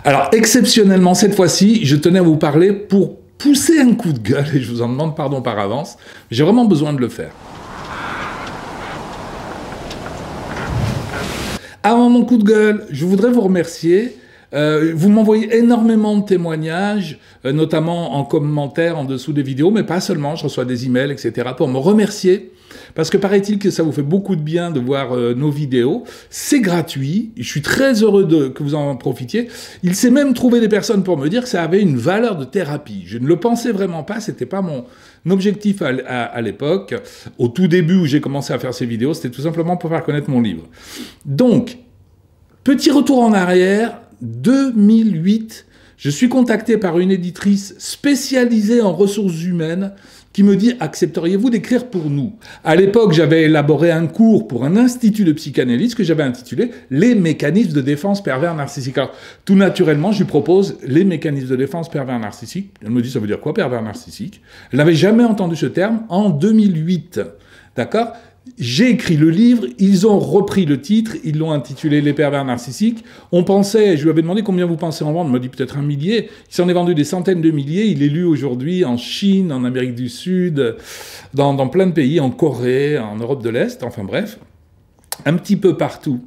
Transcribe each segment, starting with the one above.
Alors, exceptionnellement, cette fois-ci, je tenais à vous parler pour pousser un coup de gueule, et je vous en demande pardon par avance, j'ai vraiment besoin de le faire. Avant mon coup de gueule, je voudrais vous remercier. Vous m'envoyez énormément de témoignages, notamment en commentaire en dessous des vidéos, mais pas seulement, je reçois des emails, etc., pour me remercier, parce que paraît-il que ça vous fait beaucoup de bien de voir nos vidéos. C'est gratuit, je suis très heureux que vous en profitiez. Il s'est même trouvé des personnes pour me dire que ça avait une valeur de thérapie. Je ne le pensais vraiment pas, c'était pas mon objectif à l'époque. Au tout début où j'ai commencé à faire ces vidéos, c'était tout simplement pour faire connaître mon livre. Donc, petit retour en arrière, 2008, je suis contacté par une éditrice spécialisée en ressources humaines qui me dit « Accepteriez-vous d'écrire pour nous ?» À l'époque, j'avais élaboré un cours pour un institut de psychanalyse que j'avais intitulé « Les mécanismes de défense pervers narcissiques ». Alors, tout naturellement, je lui propose « Les mécanismes de défense pervers narcissiques ». Elle me dit « Ça veut dire quoi, pervers narcissique ?» Elle n'avait jamais entendu ce terme en 2008. D'accord ? J'ai écrit le livre, ils ont repris le titre, ils l'ont intitulé « Les pervers narcissiques ». On pensait, je lui avais demandé combien vous pensez en vendre, il m'a dit peut-être 1 millier. Il s'en est vendu des centaines de milliers, il est lu aujourd'hui en Chine, en Amérique du Sud, dans plein de pays, en Corée, en Europe de l'Est, enfin bref, un petit peu partout.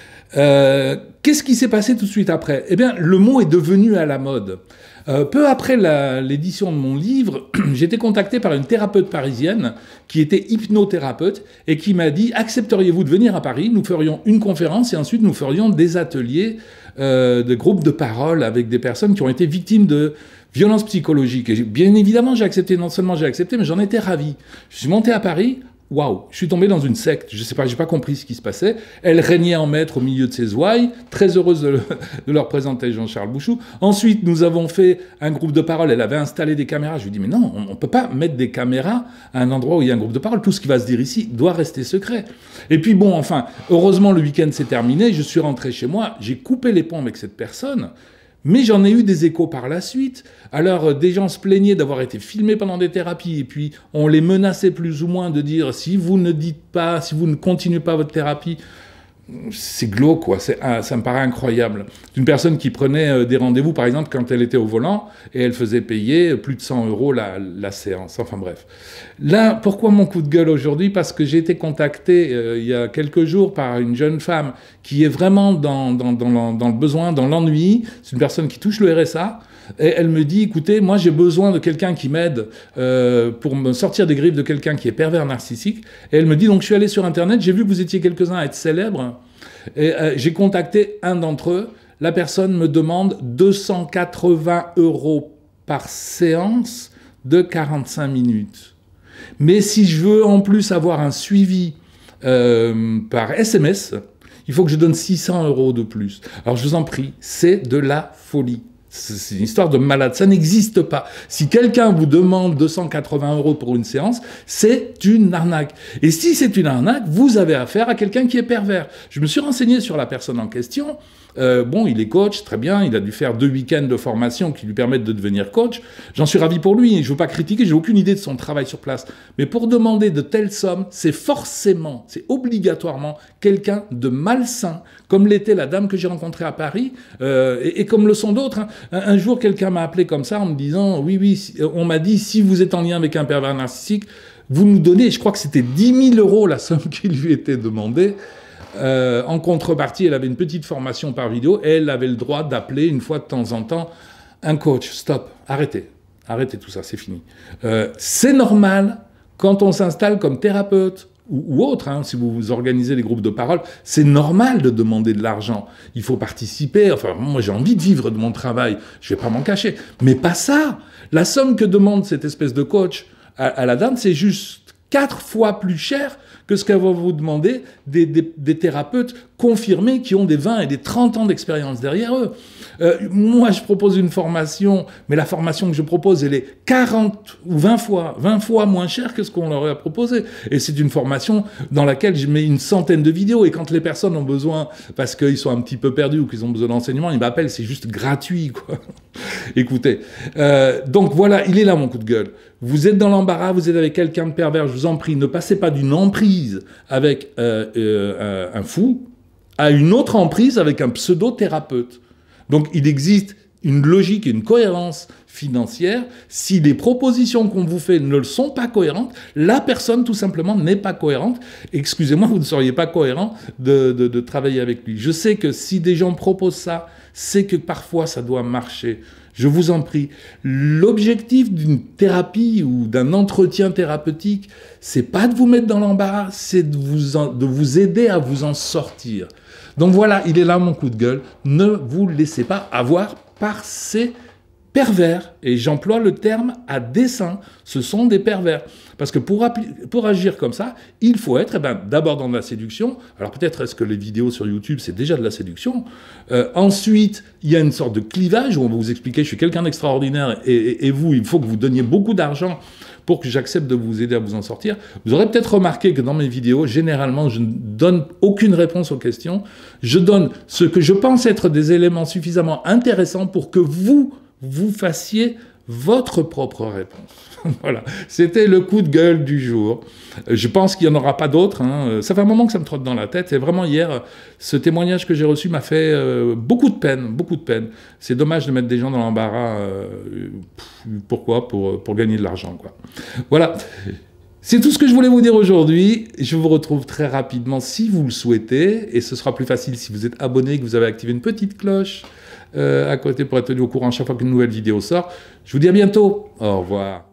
Qu'est-ce qui s'est passé tout de suite après? Eh bien, le mot est devenu à la mode. Peu après l'édition de mon livre, j'ai été contacté par une thérapeute parisienne qui était hypnothérapeute et qui m'a dit « Accepteriez-vous de venir à Paris? Nous ferions une conférence et ensuite nous ferions des ateliers de groupes de parole avec des personnes qui ont été victimes de violences psychologiques. » Et bien évidemment, j'ai accepté. Non seulement j'ai accepté, mais j'en étais ravi. Je suis monté à Paris. Waouh, je suis tombé dans une secte, je sais pas, j'ai pas compris ce qui se passait. Elle régnait en maître au milieu de ses ouailles, très heureuse de leur présenter Jean-Charles Bouchou. Ensuite, nous avons fait un groupe de parole, elle avait installé des caméras. Je lui dis, mais non, on peut pas mettre des caméras à un endroit où il y a un groupe de parole. Tout ce qui va se dire ici doit rester secret. Et puis bon, enfin, heureusement, le week-end s'est terminé, je suis rentré chez moi, j'ai coupé les ponts avec cette personne. Mais j'en ai eu des échos par la suite. Alors, des gens se plaignaient d'avoir été filmés pendant des thérapies, et puis on les menaçait plus ou moins de dire « si vous ne dites pas, si vous ne continuez pas votre thérapie », c'est glauque, quoi. Ça me paraît incroyable. Une personne qui prenait des rendez-vous, par exemple, quand elle était au volant, et elle faisait payer plus de 100 € la séance. Enfin bref. Là, pourquoi mon coup de gueule aujourd'hui? Parce que j'ai été contacté il y a quelques jours par une jeune femme qui est vraiment dans le besoin, dans l'ennui. C'est une personne qui touche le RSA. Et elle me dit, écoutez, moi j'ai besoin de quelqu'un qui m'aide pour me sortir des griffes de quelqu'un qui est pervers narcissique. Et elle me dit, donc je suis allé sur Internet, j'ai vu que vous étiez quelques-uns à être célèbres. Et j'ai contacté un d'entre eux. La personne me demande 280 € par séance de 45 minutes. Mais si je veux en plus avoir un suivi par SMS, il faut que je donne 600 € de plus. Alors je vous en prie, c'est de la folie. C'est une histoire de malade, ça n'existe pas. Si quelqu'un vous demande 280 € pour une séance, c'est une arnaque. Et si c'est une arnaque, vous avez affaire à quelqu'un qui est pervers. Je me suis renseigné sur la personne en question. Bon, il est coach, très bien, il a dû faire 2 week-ends de formation qui lui permettent de devenir coach. J'en suis ravi pour lui, je ne veux pas critiquer, j'ai aucune idée de son travail sur place. Mais pour demander de telles sommes, c'est forcément, c'est obligatoirement quelqu'un de malsain, comme l'était la dame que j'ai rencontrée à Paris, et comme le sont d'autres. Hein. Un jour, quelqu'un m'a appelé comme ça en me disant, oui, on m'a dit, si vous êtes en lien avec un pervers narcissique, vous nous donnez, je crois que c'était 10 000 € la somme qui lui était demandée. En contrepartie, elle avait une petite formation par vidéo et elle avait le droit d'appeler une fois de temps en temps un coach. Stop, arrêtez tout ça, c'est fini. C'est normal quand on s'installe comme thérapeute ou autre, hein, si vous organisez des groupes de parole, c'est normal de demander de l'argent. Il faut participer. Enfin, moi, j'ai envie de vivre de mon travail. Je vais pas m'en cacher. Mais pas ça. La somme que demande cette espèce de coach à la dame, c'est juste 4 fois plus cher que ce qu'elle va vous demander des thérapeutes confirmés qui ont des 20 et des 30 ans d'expérience derrière eux. Moi, je propose une formation, mais la formation que je propose, elle est 40 ou 20 fois moins chère que ce qu'on leur a proposé. Et c'est une formation dans laquelle je mets une centaine de vidéos. Et quand les personnes ont besoin, parce qu'ils sont un petit peu perdus ou qu'ils ont besoin d'enseignement, ils m'appellent, c'est juste gratuit, quoi. Écoutez. Donc voilà, il est là mon coup de gueule. Vous êtes dans l'embarras, vous êtes avec quelqu'un de pervers, je vous en prie, ne passez pas d'une emprise avec un fou à une autre emprise avec un pseudo-thérapeute. Donc il existe une logique et une cohérence financière. Si les propositions qu'on vous fait ne le sont pas cohérentes, la personne tout simplement n'est pas cohérente. Excusez-moi, vous ne seriez pas cohérent de travailler avec lui. Je sais que si des gens proposent ça, c'est que parfois ça doit marcher. Je vous en prie. L'objectif d'une thérapie ou d'un entretien thérapeutique, c'est pas de vous mettre dans l'embarras, c'est de vous aider à vous en sortir. Donc voilà, il est là mon coup de gueule. Ne vous laissez pas avoir par ces pervers. Et j'emploie le terme à dessein. Ce sont des pervers. Parce que pour agir comme ça, il faut être d'abord dans la séduction. Alors peut-être est-ce que les vidéos sur YouTube, c'est déjà de la séduction. Ensuite, il y a une sorte de clivage où on va vous expliquer, je suis quelqu'un d'extraordinaire et vous, il faut que vous donniez beaucoup d'argent pour que j'accepte de vous aider à vous en sortir. Vous aurez peut-être remarqué que dans mes vidéos, généralement, je ne donne aucune réponse aux questions. Je donne ce que je pense être des éléments suffisamment intéressants pour que vous fassiez votre propre réponse. Voilà, c'était le coup de gueule du jour. Je pense qu'il n'y en aura pas d'autres. Hein. Ça fait un moment que ça me trotte dans la tête. Et vraiment, hier, ce témoignage que j'ai reçu m'a fait beaucoup de peine, beaucoup de peine. C'est dommage de mettre des gens dans l'embarras. Pourquoi ? Pour gagner de l'argent, quoi. Voilà. C'est tout ce que je voulais vous dire aujourd'hui. Je vous retrouve très rapidement si vous le souhaitez. Et ce sera plus facile si vous êtes abonné et que vous avez activé une petite cloche à côté pour être tenu au courant chaque fois qu'une nouvelle vidéo sort. Je vous dis à bientôt. Au revoir.